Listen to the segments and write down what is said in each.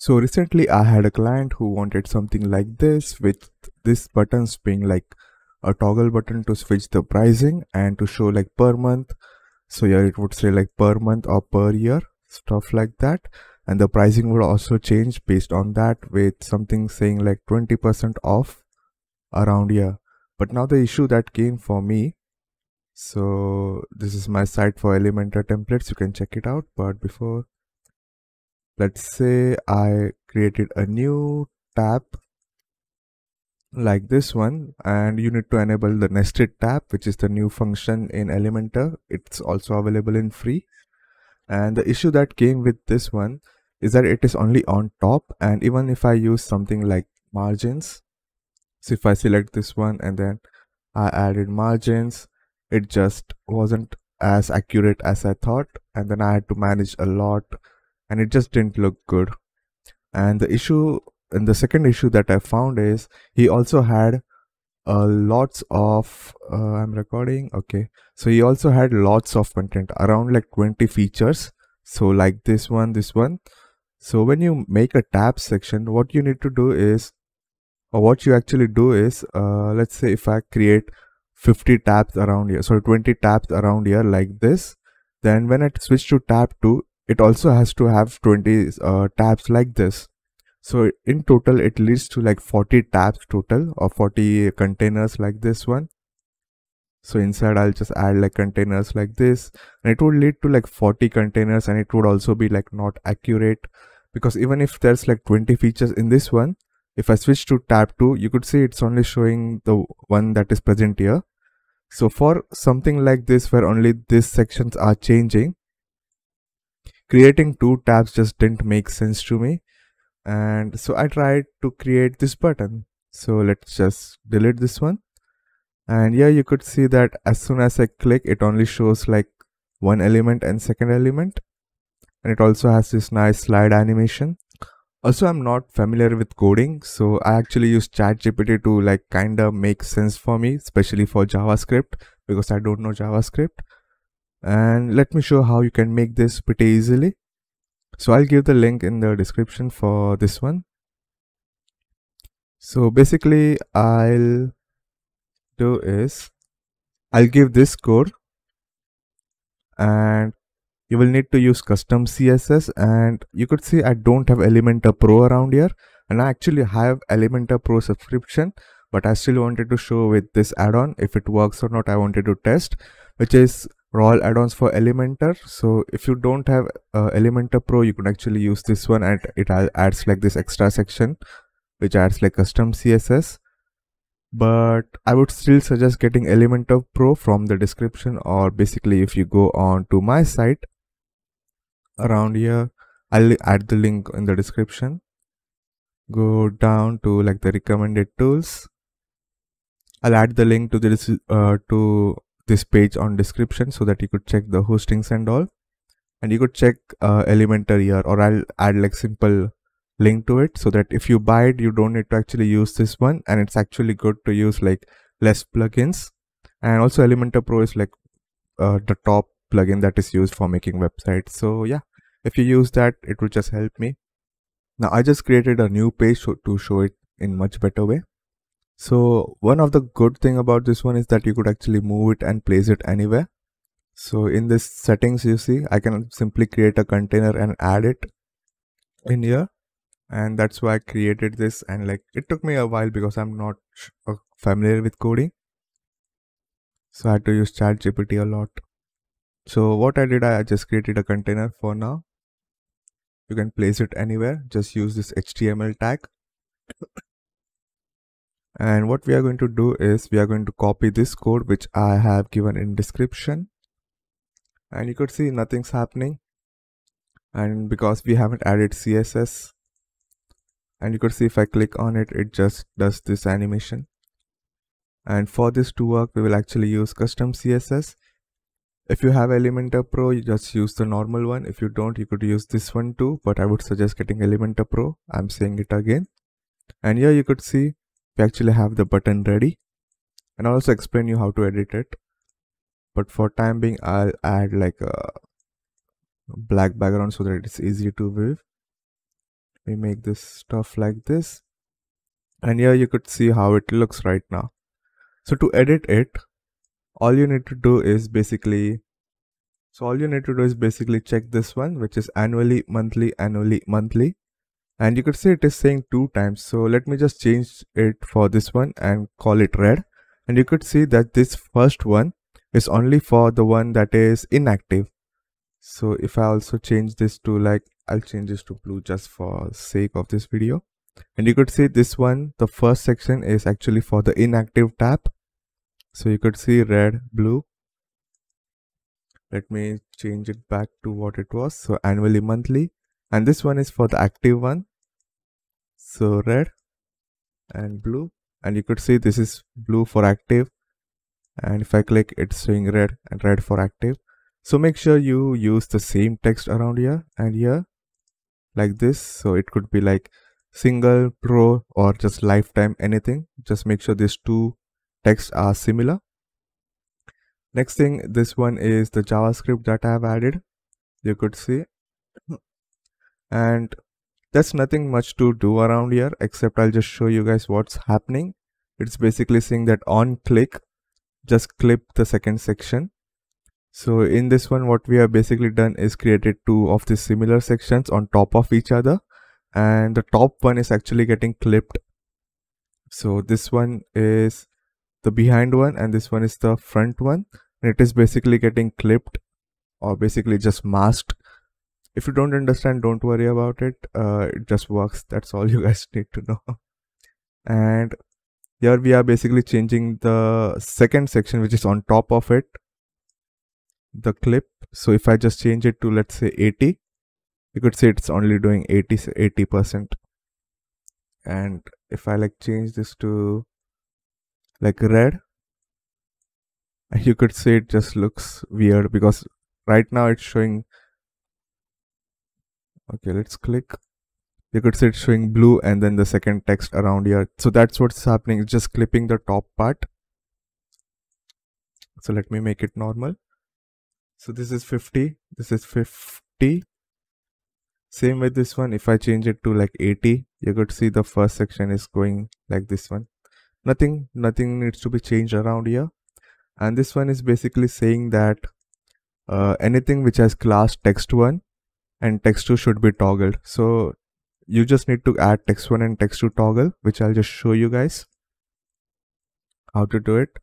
So recently I had a client who wanted something like this, with this buttons being like a toggle button to switch the pricing and to show like per month. So here it would say like per month or per year, stuff like that. And the pricing would also change based on that, with something saying like 20% off around here. But now the issue that came for me, so this is my site for Elementor templates, you can check it out. But before, let's say I created a new tab like this one, and you need to enable the nested tab, which is the new function in Elementor. It's also available in free. And the issue that came with this one is that it is only on top, and even if I use something like margins, so if I select this one and then I added margins, it just wasn't as accurate as I thought, and then I had to manage a lot and it just didn't look good. And the second issue that I found is he also had lots of I'm recording, okay, so he also had lots of content, around like 20 features, so like this one. So when you make a tab section, what you need to do is, or what you actually do is, let's say if I create 50 tabs around here, so 20 tabs around here like this, then when I switch to tab 2, it also has to have 20 tabs like this. So in total it leads to like 40 tabs total, or 40 containers like this one. So inside I'll just add like containers like this, and it would lead to like 40 containers, and it would also be like not accurate, because even if there's like 20 features in this one, if I switch to tab 2, you could see it's only showing the one that is present here. So for something like this, where only these sections are changing, creating 2 tabs just didn't make sense to me. And so I tried to create this button. So let's just delete this one. And here you could see that as soon as I click, it only shows like one element and second element. And it also has this nice slide animation. Also, I'm not familiar with coding, so I actually use ChatGPT to like kind of make sense for me, especially for JavaScript, because I don't know JavaScript. And let me show how you can make this pretty easily. So I'll give the link in the description for this one. So basically I'll do is, I'll give this code, and you will need to use custom CSS. And you could see I don't have Elementor Pro around here, and I actually have Elementor Pro subscription, but I still wanted to show with this add-on if it works or not. I wanted to test, which is raw add-ons for Elementor. So if you don't have Elementor Pro, you could actually use this one, and it adds like this extra section which adds like custom CSS. But I would still suggest getting Elementor Pro from the description, or basically if you go on to my site around here, I'll add the link in the description. Go down to like the recommended tools. I'll add the link to this page on description, so that you could check the hostings and all, and you could check Elementor here, or I'll add like simple link to it, so that if you buy it, you don't need to actually use this one, and it's actually good to use like less plugins. And also Elementor Pro is like the top plugin that is used for making websites. So yeah, if you use that, it will just help me. Now I just created a new page to show it in much better way. So one of the good thing about this one is that you could actually move it and place it anywhere. So in this settings, you see I can simply create a container and add it in here, and that's why I created this. And like it took me a while because I'm not familiar with coding, so I had to use ChatGPT a lot. So what I did, I just created a container for now. You can place it anywhere, just use this HTML tag. And what we are going to do is, we are going to copy this code which I have given in description, and you could see nothing's happening, and because we haven't added CSS. And you could see if I click on it, it just does this animation. And for this to work, we will actually use custom CSS. If you have Elementor Pro, you just use the normal one. If you don't, you could use this one too, but I would suggest getting Elementor Pro. I'm saying it again. And here you could see we actually have the button ready, and I'll also explain you how to edit it. But for time being, I'll add like a black background so that it's easy to view. me make this stuff like this. And here you could see how it looks right now. So to edit it, all you need to do is basically check this one, which is annually, monthly, annually, monthly. And you could see it is saying 2 times. So let me just change it for this one and call it red. And you could see that this first one is only for the one that is inactive. So if I also change this to like, I'll change this to blue just for sake of this video. And you could see this one, the first section is actually for the inactive tab. So you could see red, blue. Let me change it back to what it was. So annually, monthly. And this one is for the active one. So red and blue. And you could see this is blue for active. And if I click, it's showing red and red for active. So make sure you use the same text around here and here like this. So it could be like single, pro, or just lifetime, anything. Just make sure these two texts are similar. Next thing, this one is the JavaScript that I have added. You could see. And there's nothing much to do around here, except I'll just show you guys what's happening. It's basically saying that on click, just clip the second section. So in this one, what we have basically done is created 2 of these similar sections on top of each other. And the top one is actually getting clipped. So this one is the behind one and this one is the front one. And it is basically getting clipped or basically just masked. If you don't understand, don't worry about it. It just works. That's all you guys need to know. And here we are basically changing the second section, which is on top of it, the clip. So if I just change it to, let's say 80, you could see it's only doing 80%. And if I like change this to like red, you could see it just looks weird because right now it's showing. Okay, let's click. You could see it's showing blue and then the second text around here. So that's what's happening. It's just clipping the top part. So let me make it normal. So this is 50. This is 50. Same with this one. If I change it to like 80, you could see the first section is going like this one. Nothing needs to be changed around here. And this one is basically saying that anything which has class text1 and text2 should be toggled. So you just need to add text1 and text2 toggle, which I'll just show you guys how to do it.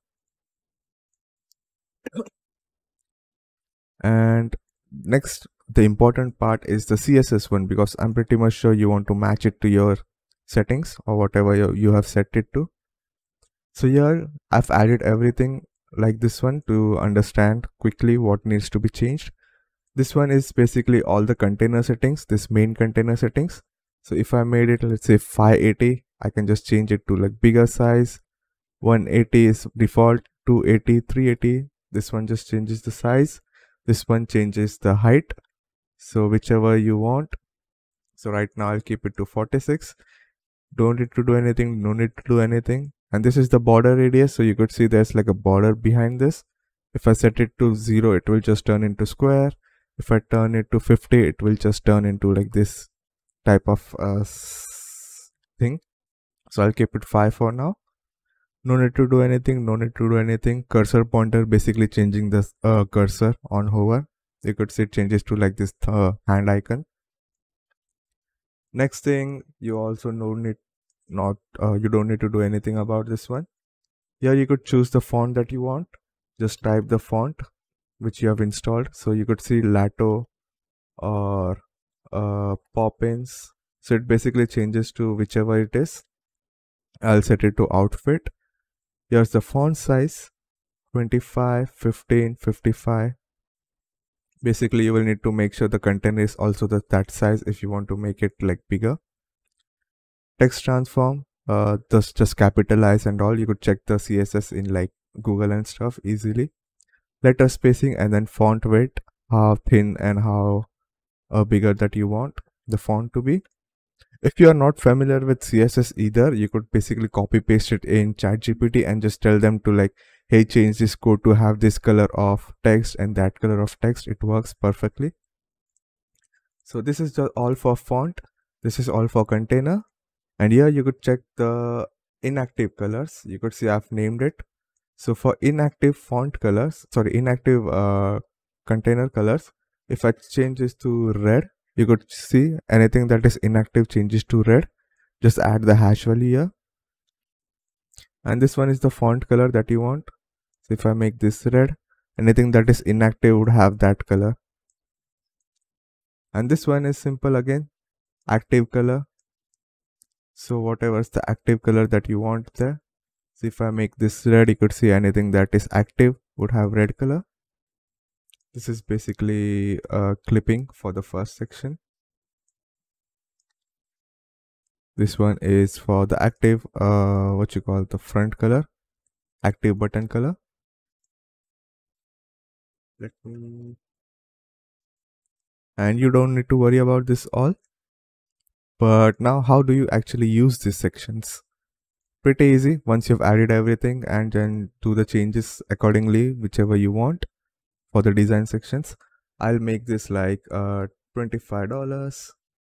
And next, the important part is the CSS one, because I'm pretty much sure you want to match it to your settings or whatever you have set it to. So here I've added everything like this one to understand quickly what needs to be changed. This one is basically all the container settings, this main container settings. So if I made it, let's say 580, I can just change it to like bigger size. 180 is default, 280, 380. This one just changes the size. This one changes the height. So whichever you want. So right now I'll keep it to 46. Don't need to do anything, no need to do anything. And this is the border radius. So you could see there's like a border behind this. If I set it to 0, it will just turn into square. If I turn it to 50, it will just turn into like this type of thing. So I'll keep it 5 for now. No need to do anything, no need to do anything. Cursor pointer, basically changing the cursor on hover. You could see it changes to like this hand icon. Next thing, you also you don't need to do anything about this one. Here you could choose the font that you want. Just type the font which you have installed. So you could see Lato or Poppins. So it basically changes to whichever it is. I'll set it to outfit. Here's the font size, 25, 15, 55. Basically, you will need to make sure the content is also that size if you want to make it like bigger. Text transform, just capitalize and all. You could check the CSS in like Google and stuff easily. Letter spacing and then font weight, how thin and how bigger that you want the font to be. If you are not familiar with CSS either, you could basically copy paste it in ChatGPT and just tell them to like, hey, change this code to have this color of text and that color of text. It works perfectly. So this is all for font. This is all for container. And here you could check the inactive colors. You could see I've named it. So for inactive font colors, sorry, inactive container colors, if I change this to red, you could see anything that is inactive changes to red. Just add the hash value here. And this one is the font color that you want. So if I make this red, anything that is inactive would have that color. And this one is simple again, active color. So whatever is the active color that you want there. So if I make this red, you could see anything that is active would have red color. This is basically a clipping for the first section. This one is for the active, what you call the front color, active button color. And you don't need to worry about this all. But now how do you actually use these sections? Pretty easy once you've added everything, and then do the changes accordingly, whichever you want for the design sections. I'll make this like $25.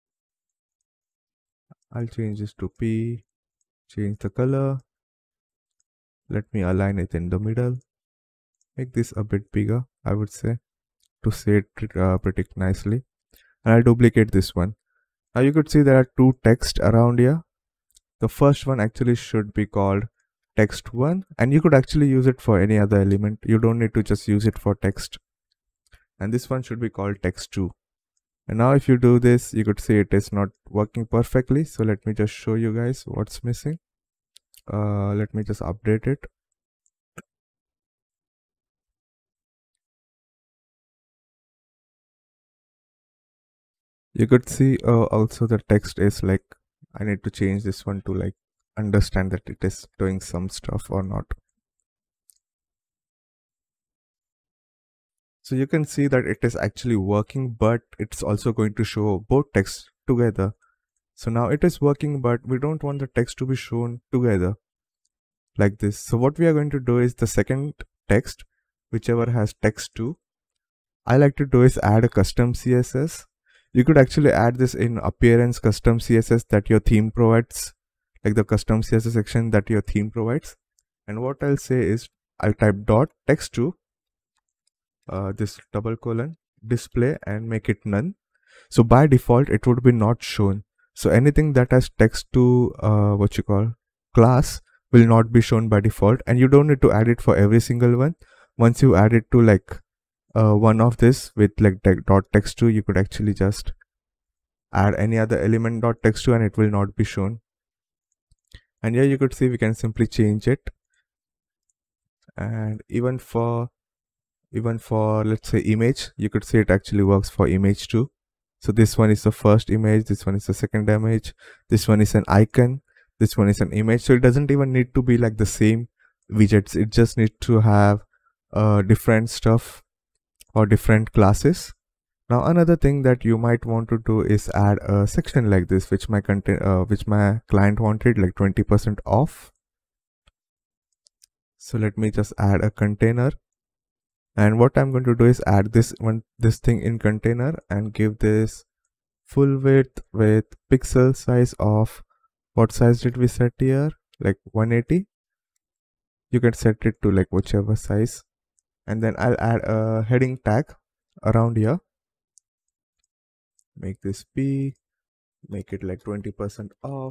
I'll change this to P, change the color. Let me align it in the middle. Make this a bit bigger, I would say, to see it pretty nicely. And I'll duplicate this one. Now you could see there are two text around here. The first one actually should be called text1, and you could actually use it for any other element. You don't need to just use it for text. And this one should be called text2. And now if you do this, you could see it is not working perfectly. So let me just show you guys what's missing. Let me just update it. You could see also the text is like, I need to change this one to like understand that it is doing some stuff or not. So you can see that it is actually working, but it's also going to show both texts together. So now it is working, but we don't want the text to be shown together like this. So what we are going to do is the second text, whichever has text2, I like to do is add a custom CSS. You could actually add this in appearance custom CSS that your theme provides, like the custom CSS section that your theme provides. And what I'll say is I'll type dot text2, this double colon, display, and make it none. So by default it would be not shown. So anything that has text2 what you call class will not be shown by default, and you don't need to add it for every single one. Once you add it to like one of this with like dot text2, you could actually just add any other element dot text2 and it will not be shown. And here you could see we can simply change it. And even for let's say image, you could see it actually works for image too. So this one is the first image, this one is the second image, this one is an icon, this one is an image. So it doesn't even need to be like the same widgets, it just needs to have different stuff or different classes. Now another thing that you might want to do is add a section like this, which my client wanted, like 20% off. So let me just add a container, and what I'm going to do is add this thing in container and give this full width with pixel size of, what size did we set here, like 180. You can set it to like whichever size. And then I'll add a heading tag around here. Make this P, make it like 20% off,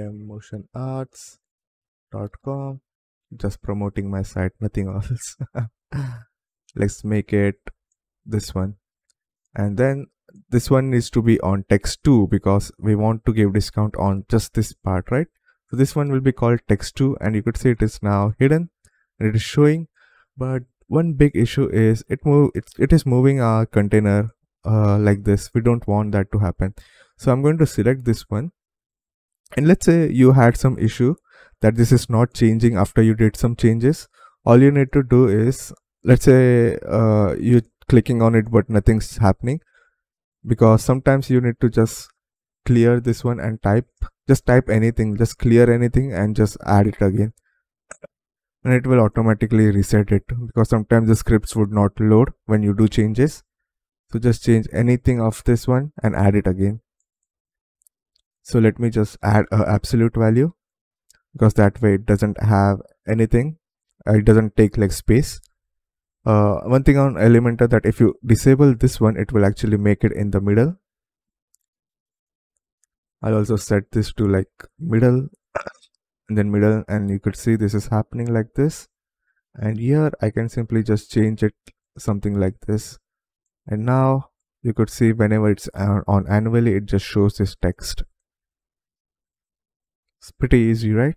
dmmotionarts.com. Just promoting my site, nothing else. Let's make it this one. And then this one needs to be on text2 because we want to give discount on just this part, right? So this one will be called text2, and you could see it is now hidden and it is showing. But one big issue is it is moving our container like this. We don't want that to happen. So I'm going to select this one, and let's say you had some issue that this is not changing after you did some changes. All you need to do is, let's say you clicking on it but nothing's happening, because sometimes you need to just clear this one and type anything, just clear anything and just add it again, and it will automatically reset it, because sometimes the scripts would not load when you do changes. So just change anything of this one and add it again. So let me just add a absolute value, because that way it doesn't have anything, it doesn't take like space. One thing on Elementor, that if you disable this one, it will actually make it in the middle. I'll also set this to like middle and then middle, and you could see this is happening like this. And here I can simply just change it something like this, and now you could see whenever it's on annually, it just shows this text. It's pretty easy, right?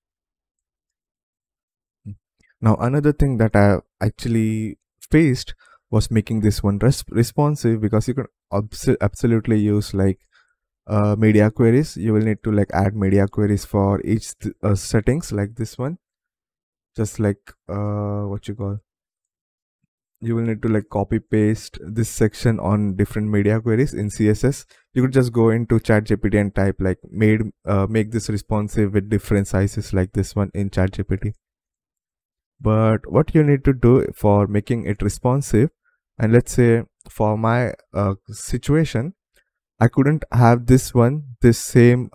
Now another thing that I actually faced was making this one responsive, because you can absolutely use like media queries. You will need to like add media queries for each settings, like this one. Just like what you call, you will need to like copy paste this section on different media queries in CSS. You could just go into ChatGPT and type like make this responsive with different sizes, like this one in ChatGPT. But what you need to do for making it responsive, and let's say for my situation, I couldn't have this same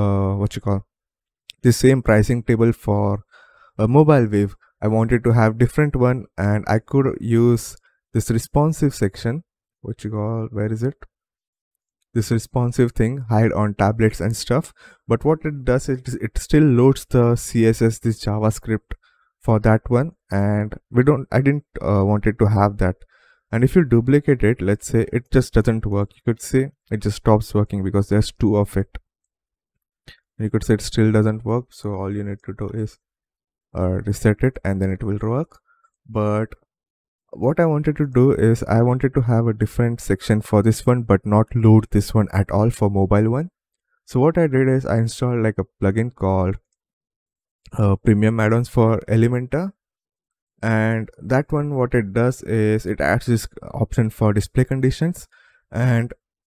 this same pricing table for a mobile wave. I wanted to have different one, and I could use this responsive section, where is it? This responsive thing, hide on tablets and stuff. But what it does is it still loads the CSS, this JavaScript for that one, and I didn't want it to have that. And if you duplicate it, let's say it just doesn't work, you could say it just stops working because there's two of it. You could say it still doesn't work, so all you need to do is reset it and then it will work. But what I wanted to do is I wanted to have a different section for this one, but not load this one at all for mobile one. So what I did is I installed like a plugin called Premium Add-ons for Elementor, and that one, what it does is it adds this option for display conditions, and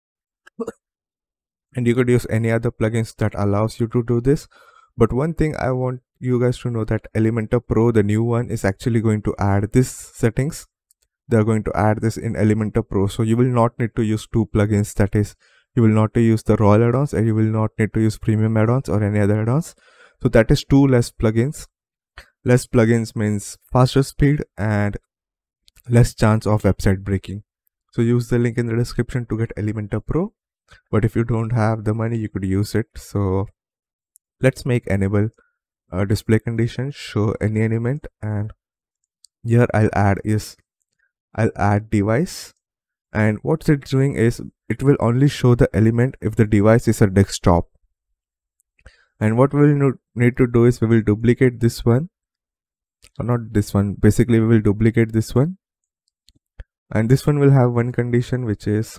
you could use any other plugins that allows you to do this. But one thing I want you guys to know, that Elementor Pro, the new one, is actually going to add this settings. They're going to add this in Elementor Pro, so you will not need to use two plugins. That is, you will not use the raw add-ons, and you will not need to use premium add-ons or any other add-ons. So that is two less plugins. Less plugins means faster speed and less chance of website breaking. So use the link in the description to get Elementor Pro. But if you don't have the money, you could use it. So let's make enable display condition, show any element, and here I'll add device. And what it's doing is it will only show the element if the device is a desktop. And what we'll need to do is we will duplicate this one, or not this one, basically we will duplicate this one, and this one will have one condition, which is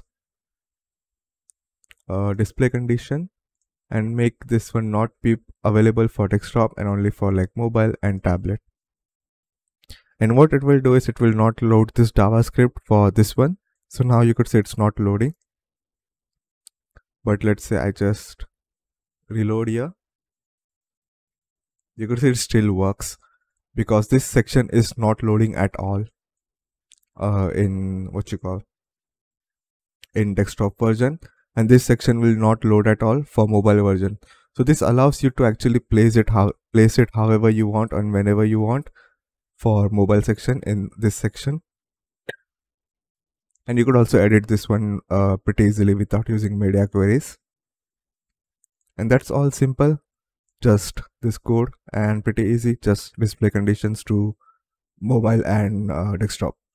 display condition, and make this one not be available for desktop and only for like mobile and tablet. And what it will do is it will not load this JavaScript for this one. So now you could say it's not loading, but let's say I just reload here. You could say it still works because this section is not loading at all in in desktop version, and this section will not load at all for mobile version. So this allows you to actually place it however you want and whenever you want for mobile section in this section. And you could also edit this one pretty easily without using media queries. And that's all simple, just this code, and pretty easy, just display conditions to mobile and desktop.